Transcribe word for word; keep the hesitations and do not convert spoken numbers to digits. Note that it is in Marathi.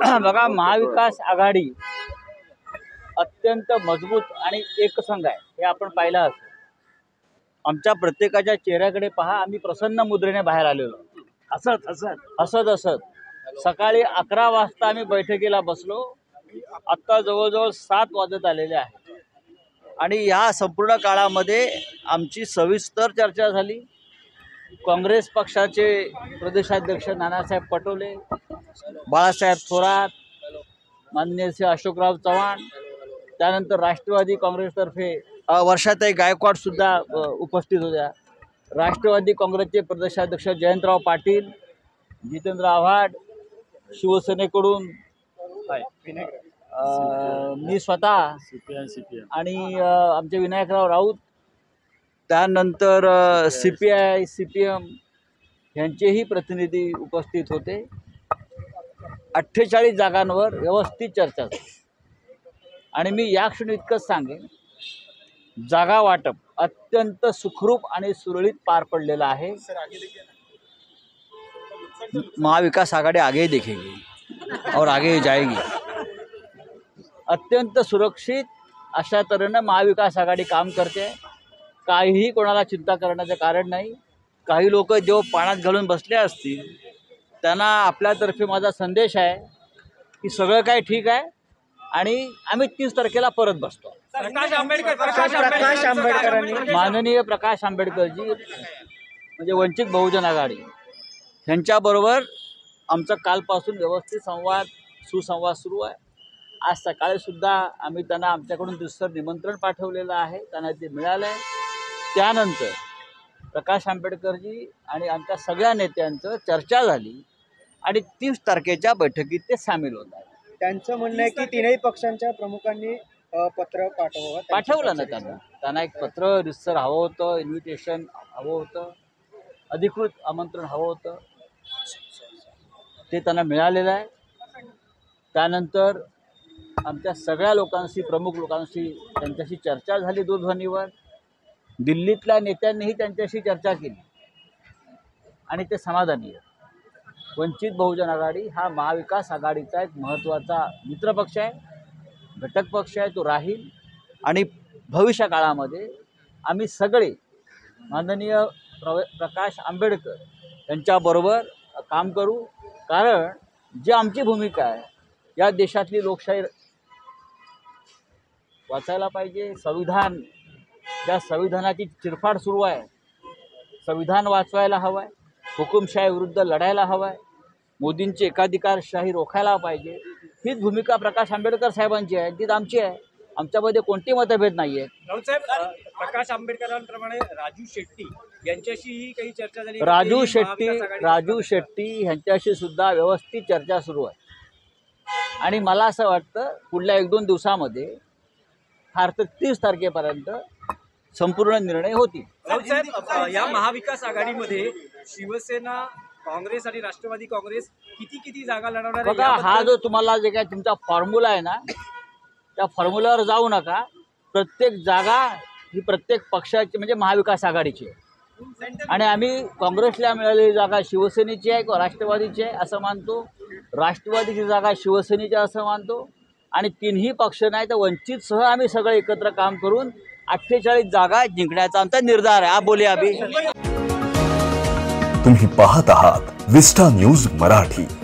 बघा, महाविकास आघाडी अत्यंत मजबूत आणि एकसंघ आहे हे आपण पाहिलं असेल। आमच्या प्रत्येकाच्या चेहऱ्याकडे पहा, आम्ही प्रसन्न मुद्रेने बाहेर आलेलो, हसत हसत हसत हसत। सकाळी अकरा वाजता आम्ही बैठकीला बसलो, आता जवळजवळ सात वाजत आलेले आहेत आणि या संपूर्ण काळामध्ये आमची सविस्तर चर्चा झाली। काँग्रेस पक्षाचे प्रदेशाध्यक्ष नानासाहेब पटोले, बाळासाहेब थोरात, माननीय श्री अशोकराव चव्हाण, त्यानंतर राष्ट्रवादी काँग्रेसतर्फे वर्षाताई गायकवाड सुद्धा उपस्थित होत्या। राष्ट्रवादी काँग्रेसचे प्रदेशाध्यक्ष जयंतराव पाटील, जितेंद्र आव्हाड, शिवसेनेकडून मी स्वतः आणि आमचे विनायकराव राऊत, त्यानंतर C P I C P M यांचेही प्रतिनिधी उपस्थित होते। अठ्ठेचाळीस जागांवर व्यवस्थित चर्चा झाली आणि मी या क्षणी इतकंच सांगेन, जागा वाटप अत्यंत सुखरूप आणि सुरळीत पार पडलेलं आहे। महाविकास आघाड़ी आगे देखेगी और आगे जाएगी। अत्यंत सुरक्षित अशा तऱ्हेने महाविकास आघाडी काम करते। काहीही कोणाला चिंता करण्याचं कारण नाही। काही लोक जो पाण्यात घालून बसले असतील त्यांना आपल्यातर्फे माझा संदेश आहे की सगळं काही ठीक आहे आणि आम्ही तीस तारखेला परत बसतो। प्रकाश आंबेडकर प्रकाश आंबेडकरांनी माननीय प्रकाश आंबेडकरजी म्हणजे वंचित बहुजन आघाडी यांच्याबरोबर आमचा कालपासून व्यवस्थित संवाद सुसंवाद सुरू आहे। आज सकाळी सुद्धा आम्ही त्यांना आमच्याकडून दुसरं निमंत्रण पाठवलेलं आहे, त्यांना ते मिळालं आहे। त्यानंतर प्रकाश आंबेडकरजी आणि आमच्या सगळ्या नेत्यांचं चर्चा झाली आणि तीस तारखेच्या बैठकीत ते सामील होत आहेत। त्यांचं म्हणणं आहे की तीनही पक्षांच्या प्रमुखांनी पत्र पाठवावं पाठवलं ना त्यांना त्यांना एक पत्र रितसर हवं होतं, इन्व्हिटेशन हवं होतं, अधिकृत आमंत्रण हवं होतं, ते त्यांना मिळालेलं आहे। त्यानंतर आमच्या सगळ्या लोकांशी, प्रमुख लोकांशी त्यांच्याशी चर्चा झाली दूरध्वनीवर। दिल्लीतल्या नेत्यांनीही त्यांच्याशी चर्चा केली आणि ते समाधानी आहे। वंचित बहुजन आघाडी हा महाविकास आघाडीचा एक महत्त्वाचा मित्रपक्ष आहे, घटक पक्ष आहे, तो राहील आणि भविष्य काळामध्ये आम्ही सगळे माननीय प्र प्रकाश आंबेडकर यांच्याबरोबर काम करू। कारण जी आमची भूमिका आहे, या देशातली लोकशाही वाचायला पाहिजे। संविधान, ज्या संविधानाची चिरफाड सुरू आहे, संविधान वाचवायला हवं आहे, हुकुमशाही विरुद्ध लढायला हवं आहे, मोदींची एकाधिकारशाही रोखायला पाहिजे। हीच भूमिका प्रकाश आंबेडकर साहेबांची आहे, तीच आमची आहे। आमच्यामध्ये कोणते मतभेद नाही आहेत। राऊत साहेब, प्रकाश आंबेडकरांप्रमाणे राजू शेट्टी यांच्याशीही काही चर्चा झाली? राजू शेट्टी राजू शेट्टी यांच्याशी सुद्धा व्यवस्थित चर्चा सुरू आहे आणि मला असं वाटतं पुढल्या एक दोन दिवसामध्ये फार तर तीस तारखेपर्यंत संपूर्ण निर्णय होतील। राऊत साहेब, या महाविकास आघाडीमध्ये शिवसेना, काँग्रेस आणि राष्ट्रवादी काँग्रेस किती किती जागा लढवणार आहे? बघा, हा जो तुम्हाला जे काय तुमचा फॉर्म्युला आहे ना, त्या फॉर्म्युल्यावर जाऊ नका। प्रत्येक जागा ही प्रत्येक पक्षाची म्हणजे महाविकास आघाडीची आहे आणि आम्ही काँग्रेसला मिळालेली जागा शिवसेनेची आहे किंवा राष्ट्रवादीची आहे असं मानतो, राष्ट्रवादीची जागा शिवसेनेची असं मानतो आणि तीनही पक्ष नाही तर वंचितसह आम्ही सगळे एकत्र काम करून अठ्ठेचाळीस जागा जिंकण्याचा आमचा निर्धार आहे। आप बोलिए अभी। तुम्ही पाहत आहात विस्टा न्यूज मराठी।